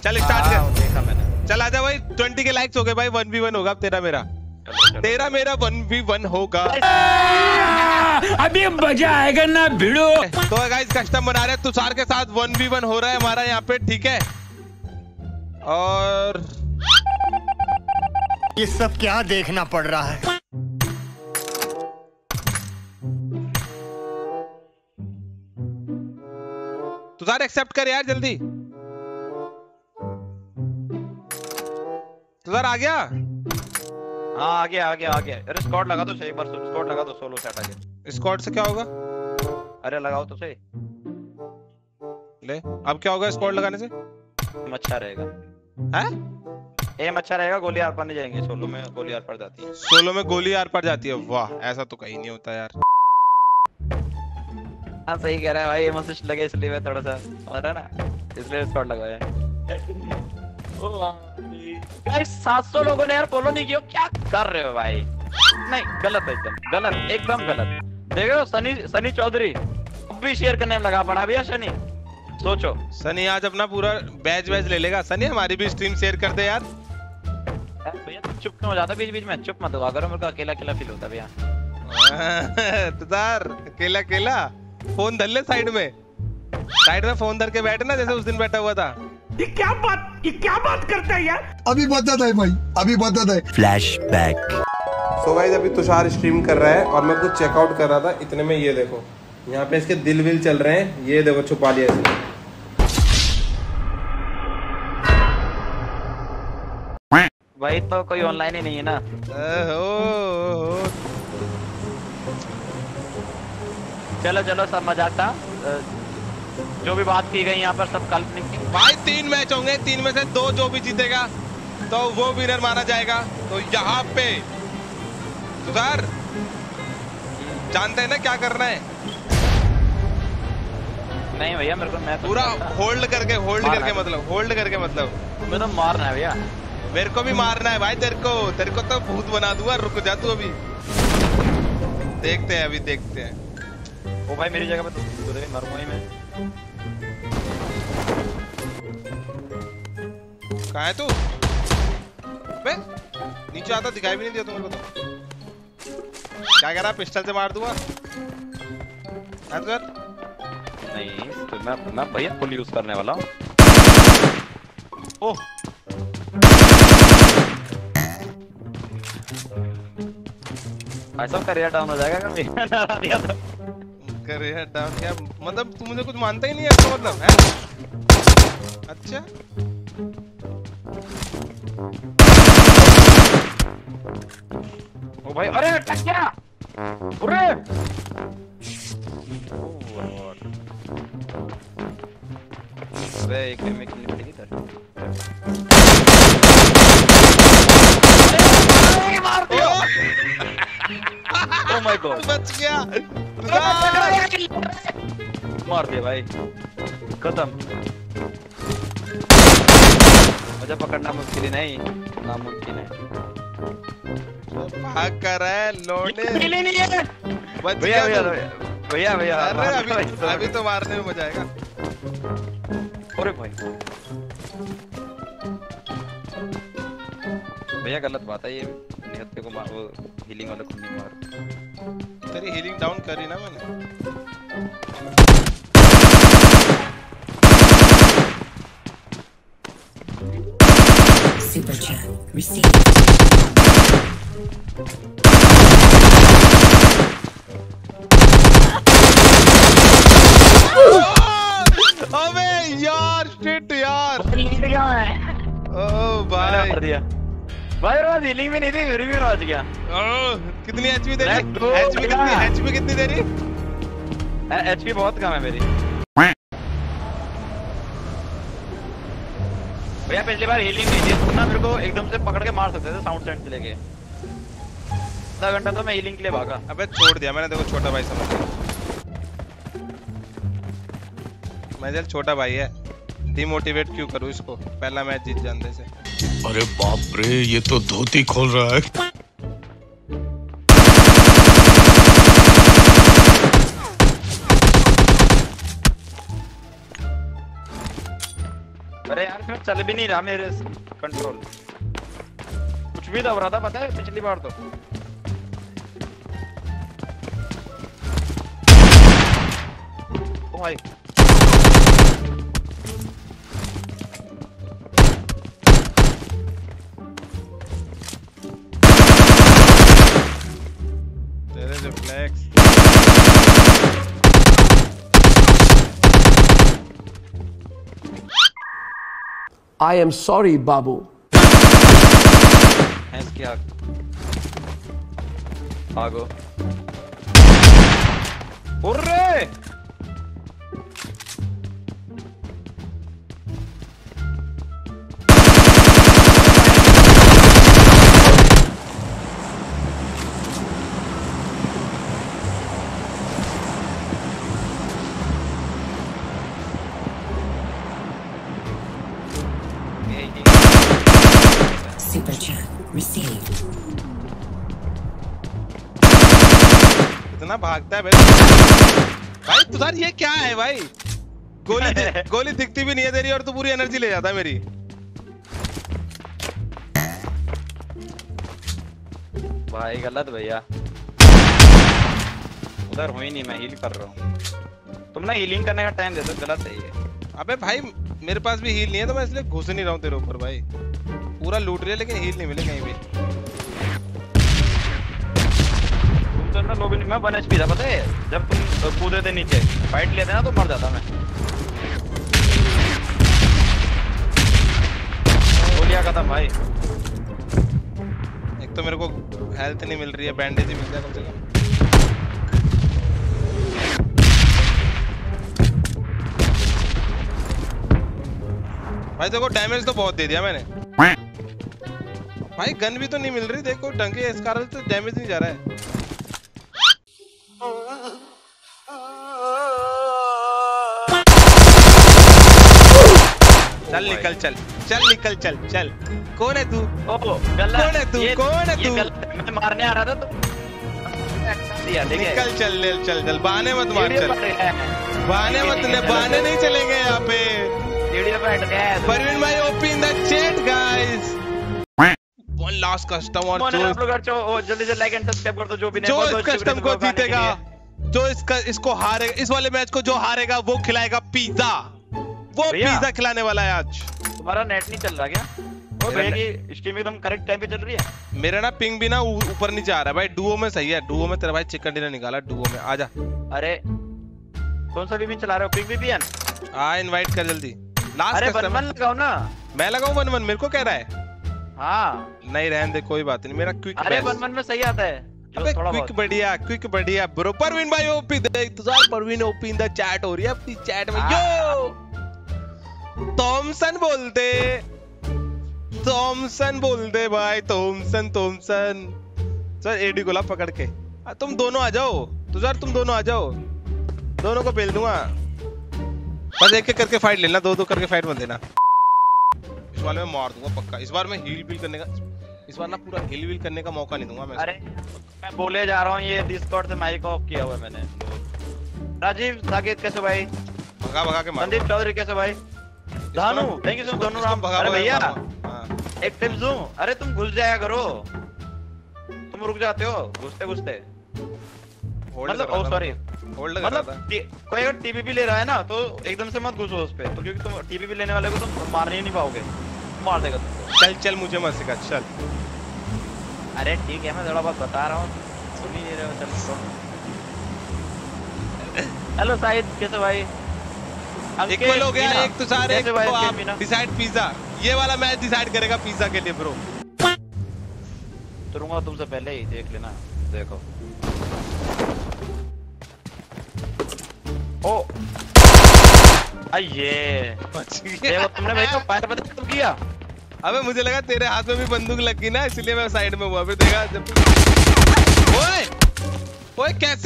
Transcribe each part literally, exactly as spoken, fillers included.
चल स्टार्ट कर। देखा मैंने। चल आजा भाई, ट्वेंटी के लाइक्स हो गए भाई, वन वी वन होगा अब तेरा मेरा। तेरा मेरा वन वी वन होगा। अभी मजा आएगा ना भिड़ो। तो गाइस कस्टम बना रहे हैं तुषार के साथ, वन वी वन हो रहा है हमारा यहाँ पे, ठीक है। और ये सब क्या देखना पड़ रहा है। तुषार एक्सेप्ट कर यार जल्दी। तुषार आ गया? हाँ आ गया आ गया आ गया। अरे स्क्वाड लगा तो सही, एक बार स्क्वाड लगा तो सोलो सेट आ गया। स्क्वाड से क्या होगा? अरे लगाओ तो सही। ले अब क्या होगा स्क्वाड लगाने से? अच्छा रहेगा। हैं? एम अच्छा रहेगा, गोली आर पार नहीं जाएंगे। सोलो में गोली आर पार जाती है। सोलो में गोली आर पार जाती है? वाह, ऐसा तो कहीं नहीं होता यार। हाँ सही कह रहा है भाई, एम असिस्ट लगे इसलिए मैं थोड़ा सा हो रहा ना, इसलिए स्क्वाड लगाया। गाइस सात सौ लोगों ने यार फॉलो नहीं किया, क्या कर रहे हो भाई? नहीं गलत है, एकदम गलत, एकदम गलत। देखो सनी सनी चौधरी अब भी शेयर करने में लगा पड़ा भैया। सनी सोचो, सनी आज अपना पूरा बैच बैच ले लेगा। सनी हमारी भी स्ट्रीम शेयर कर दे यार। भैया तुम चुप क्यों हो जाता बीच बीच में? चुप मत हुआ करो, मेरे को अकेला अकेला फील होता भैया। तुषार अकेला अकेला फोन धर ले साइड में, साइड में फोन धर के बैठे ना, जैसे उस दिन बैठा हुआ था। ये क्या बात, ये क्या बात करता है यार? अभी बता है भाई, अभी बता है। फ्लैशबैक। सो गाइस अभी तुषार स्ट्रीम कर रहा है और मैं कुछ चेकआउट कर रहा था, इतने में ये देखो यहाँ पे इसके दिल विल चल रहे हैं। ये देखो छुपा लिया इसने। भाई तो कोई ऑनलाइन ही नहीं है ना। ओहो। चलो चलो सब मजाक था, जो भी बात की गई यहाँ पर सब काल्पनिक थी। भाई तीन मैच होंगे, तीन में से दो जो भी जीतेगा तो वो विनर माना जाएगा। तो यहाँ पे तुषार जानते हैं ना क्या करना है? नहीं भैया मेरे को, मैं तो पूरा होल्ड करके होल्ड करके मतलब होल्ड करके मतलब मैं तो मारना है भैया। मेरे को भी मारना है भाई तेरे को, तेरे को तो भूत बना दूंगा। रुक जा तू अभी, देखते हैं अभी देखते हैं। ओ भाई मेरी जगह पे तो मरूंगा ही मैं। कहाँ है तू? बे नीचे आता दिखाई भी नहीं दिया तुम्हें को तो। क्या कह रहा? पिस्टल से मार दूंगा? नहीं तो मैं मैं भैया फुल यूज करने वाला हूँ। ओह ऐसा करियर डाउन हो जाएगा कभी। करियर डाउन क्या मतलब? तू मुझे कुछ मानता ही नहीं है इसका मतलब है? अच्छा ओ भाई अरे टक गया। अरे अबे एक में किल पड़ेगी इधर। अरे मार दिया। ओ माय गॉड बच गया। मार दिया भाई, खत्म। मुझे पकड़ना मुश्किल नहीं, नामुमकिन है। भाग कर रहा है लोने। नहीं है बच भैया गया भैया भैया भैया। अरे अभी अभी तो मारने में मजा आएगा। अरे भाई भैया गलत बात है ये, निहत्ते को मार, वो हीलिंग वाले को नहीं मार। तेरी हीलिंग डाउन करी ना मैंने। Super chat received. अबे यार शिट यार। ओ भाई मार दिया भाई। रोज हीलिंग में नहीं थी, फिर भी रोज गया। ओ कितनी एचपी दे रही? एचपी कितनी एचपी कितनी दे रही? एचपी बहुत कम है मेरी भैया। पिछली बार हीलिंग नहीं थी तो ना मेरे को एकदम से पकड़ के मार सकते थे साउंड सेंट से लेके। आधा घंटा तो मैं हीलिंग के लिए भागा। अबे छोड़ दिया मैंने, देखो छोटा भाई समझ गया। मैं जल छोटा भाई है, डिमोटिवेट क्यों करूं इसको? पहला मैच जीत जाने से। अरे बाप रे, ये तो धोती खोल रहा है। अरे यार में चल भी नहीं रहा मेरे कंट्रोल, कुछ भी दब रहा था पता है पिछली बार तो। ओ भाई तेरे reflex I am sorry, Babu. हैंस किया भागो। उर्रे Super chat received. इतना भागता है भाई। भाई तुषार ये क्या है भाई? गोली दि- गोली दिखती भी नहीं है तेरी और तू पूरी एनर्जी ले जाता है मेरी। भाई गलत भैया, उधर हुई नहीं, मैं हील कर रहा हूँ। तुम ना हीलिंग करने का टाइम दे दो, गलत है ये। अबे भाई मेरे पास भी हील नहीं है तो मैं इसलिए घुस नहीं रहा हूँ तेरे ऊपर भाई। पूरा लूट लिया लेकिन हील नहीं मिले कहीं भी। तुम तो ना लोबी, मैं वन एचपी था पता है, जब तुम कूदे थे नीचे फाइट लेते ना तो मर जाता मैं। गोलियां खत्म भाई। एक तो मेरे को हेल्थ नहीं मिल रही है, बैंडेज ही मिल जाए कम से कम। भाई देखो डैमेज तो बहुत दे दिया मैंने। भाई गन भी तो नहीं मिल रही, देखो ढंग के, इस कारण से डैमेज नहीं जा रहा है। चल निकल चल चल निकल चल चल। कौन है तू? ओ गलत, कौन है तू? ये- कौन है ये तू? गलत, मैं मारने आ रहा था तो दिया, ठीक है? निकल चल ले चल चल। बहाने मत मार वीडियो चल। पर है। बहाने मत ले, बहाने नहीं चलेंगे यहाँ पे। वीडियो पे हट गया है। परवीन भाई OP in the chat guys. One last customer कौन है जो आप लोग? अच्छा, ओ जल्दी से लाइक एंड सब्सक्राइब कर दो जो भी नहीं। जो बहुत इस बहुत कस्टम शुक्रिया को सबको जीतेगा, आने के जो इसका इसको हारेगा, इस वाले मैच को जो हारेगा वो खिलाएगा पिज्जा। वो भैया। पिज्जा खिलाने वाला है आज। लिए। तुम्हारा नेट नहीं चल रहा क्या? ओ मेरा भैया की स्ट्रीम एकदम करेक्ट टाइम पे चल रही है। मेरा ना पिंग भी ना ऊ- ऊपर नीचे आ रहा है भाई। डुओ में सही है, डुओ में तेरा भाई चिकन डिनर निकाला। डुओ में आजा। अरे कौन सा वीपीएन चला रहे हो? Ping VPN? आ इनवाइट कर जल्दी। लास्ट अरे वन कस्टमर वन लगाओ ना। मैं लगाऊं वन वन? मेरे को कह रहा है। हाँ नहीं रहने दे, कोई बात नहीं। मेरा क्विक अरे वन वन में सही आता है जो अबे थोड़ा क्विक बहुत। बढ़िया, क्विक बढ़िया ब्रो। परवीन भाई ओपी देख Tushar, Parveen OP in the chat हो रही है अपनी चैट में। यो थॉमसन बोलते, थॉमसन बोलते भाई, थॉमसन थॉमसन। सर एडी गोला पकड़ के आ, तुम दोनों आ जाओ तुषार, तुम दोनों आ जाओ, दोनों को बेल दूंगा। बस एक एक करके फाइट लेना, दो दो करके फाइट मत देना। इस बार मैं मार दूंगा पक्का। इस बार मैं हील बिल करने का, इस बार ना पूरा हील बिल करने का मौका नहीं दूंगा मैं। अरे मैं बोले जा रहा हूँ, ये डिस्कॉर्ड से माइक ऑफ किया हुआ है मैंने। राजीव साकेत कैसे भाई? भगा भगा के मार। संदीप चौधरी कैसे भाई? धानु थैंक यू सो दोनों राम। अरे भैया एक टिप्स दूं, अरे तुम घुस जाया करो, तुम रुक जाते हो घुसते घुसते। मतलब ओ सॉरी, होल्ड कर मतलब रहा था। टी- कोई अगर टीपीपी ले रहा है ना तो एकदम से मत घुसो उस पे, तो क्योंकि तुम टीपीपी लेने वाले को तुम मारने ही नहीं पाओगे, मार देगा तुमको। चल चल मुझे मत सिखा चल। अरे ठीक है, मैं थोड़ा बहुत बता रहा हूँ, सुन ही नहीं रहे हो। चल हेलो साहिद कैसे भाई? इक्वल हो गया, एक तुषार एक कैसे भाई? तो अंकित आप मीना? Decide pizza. ये वाला मैच डिसाइड करेगा पिज्जा के लिए ब्रो। तुरूंगा तुमसे पहले ही, देख लेना। देखो ओ अये बच गया। देखो तुमने भाई को फायर पता तुम किया। अबे मुझे लगा तेरे हाथ में भी बंदूक लग गई ना, इसलिए मैं साइड में हुआ। फिर देखा जब ओए ओए कैसे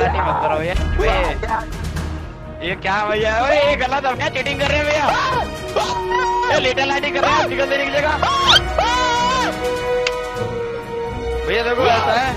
लाठी मत करो ये ये ये क्या भैया ओए ये गलत है क्या चीटिंग कर रहे हैं भैया ये लिटिल लाठी कर रहे हैं निकल देने की जगह भैया देखो ऐसा है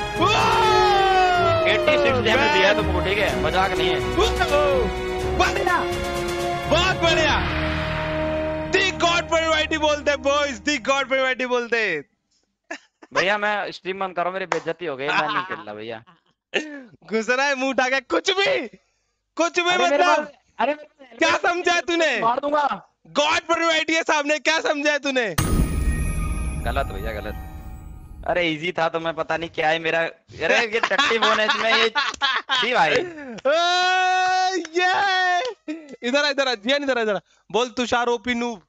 छियासी डैमेज दिया है तुमको ठीक है मजाक नहीं है बढ़िया बहुत बढ़िया दी गॉड परिवाइटी बोलते बॉयज दी गॉड परिवाइटी बोलते भैया मैं स्ट्रीम बंद करो मेरी बेइज्जती हो गई मैं नहीं खेलना भैया घुस रहा है मुंह उठा के कुछ भी कुछ भी अरे मेरे मतलब पास- अरे क्या समझा है तूने मार दूंगा गॉड परिवाइटी है सामने क्या समझा है तूने गलत भैया गलत अरे इजी था तो मैं पता नहीं क्या है मेरा अरे ये टट्टी फोन है इसमें ये जी भाई ओ, ये इधर आ, इधर आ, जियान इधर आ, इधर आ। बोल तुषार ओपी नूब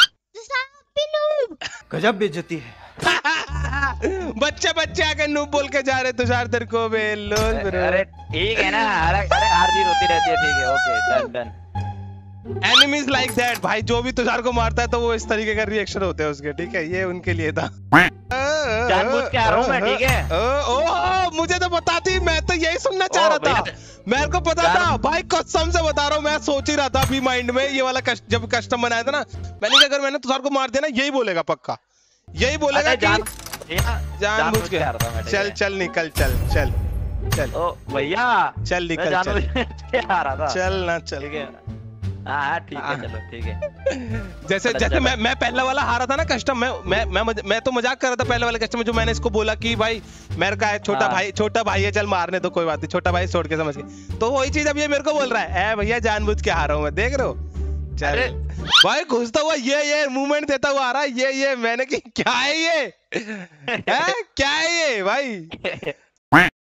गजब बेइज्जती है बच्चे बच्चे आके नूब बोल के जा रहे तुषार तेरे को बे लोल ब्रो अरे ठीक है ना अरे अरे हार जीत होती रहती है ठीक है okay done done enemies like that भाई जो भी तुषार को मारता है तो वो इस तरीके का रिएक्शन होते हैं उसके ठीक है ये उनके लिए था जानबूझ के आ रहा हूं मैं ठीक है ओ, ओ, मुझे तो पता थी मैं तो यही सुनना चाह रहा था मेरे को पता था भाई कसम से बता रहा हूँ मैं सोच ही रहा था अभी माइंड में ये वाला कस्ट, जब कस्टम बनाया था ना मैंने कहा अगर मैंने तुषार को मार दिया ना यही बोलेगा पक्का यही बोलेगा कि जानबूझ के चल चल निकल चल चल चल ओ भैया चल निकल मैं चल जानबूझ के आ रहा था चल ना चल ठीक है हाँ ठीक है चलो ठीक है जैसे जैसे मैं मैं पहला वाला हारा था ना कस्टम मैं मैं मैं मज, मैं तो मजाक कर रहा था पहले वाले कस्टम में जो मैंने इसको बोला कि भाई मेरे का है छोटा हाँ। भाई छोटा भाई है चल मारने तो कोई बात नहीं छोटा भाई छोड़ के समझ के तो वही चीज अब ये मेरे को बोल रहा है ए भैया जानबूझ के हारा हूं मैं देख रहे हो चल भाई घुसता हुआ ये ये मूवमेंट देता हुआ आ रहा है ये ये मैंने की क्या है ये है क्या है ये भाई